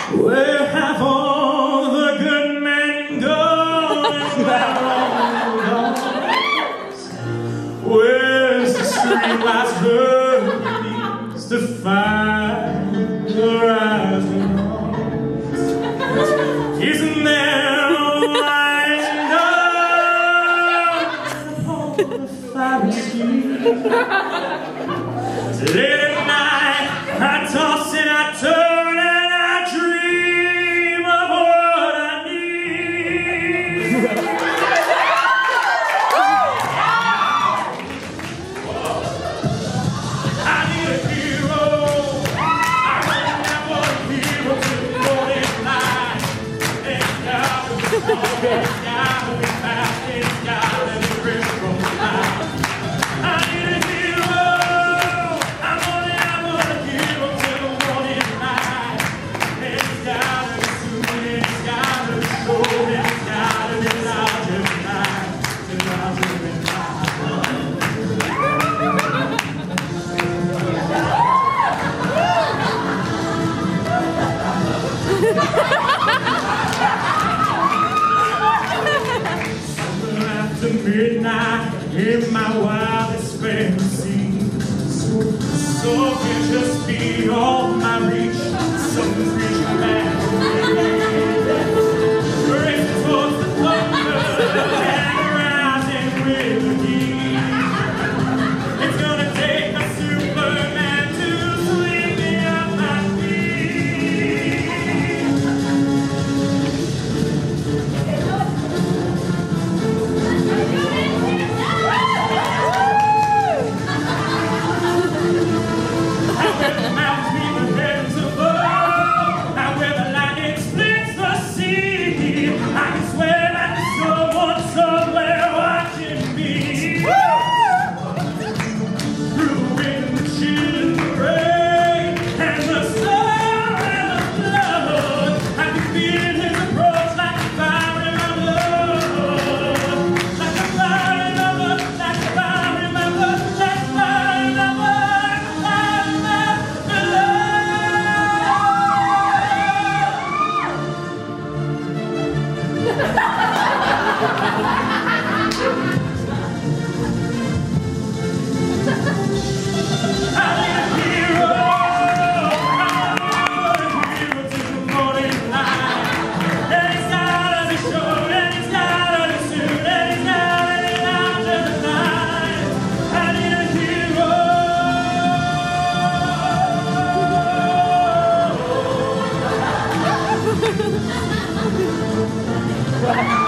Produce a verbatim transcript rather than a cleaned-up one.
Where have all the good men gone? Where's the streetlights burning to find the rising dawn? Isn't there a light upon the fire escape? Late at night, I toss and I turn and I dream of what I need. I need a hero. I don't have one hero to the morning light. It's gotta be strong, it's gotta be fast, it's gotta be rich from the light. I need a hero. I'm only, I'm only a hero to the morning light. It's gotta be soon, it's gotta be soon, it's gotta be larger than life, larger than after midnight, in my wildest fantasy, so can just be all my reach. Something's reaching back to me, racing towards the thunder and rising with the heat. It's gonna take a Superman to sweep me off my feet. Wow.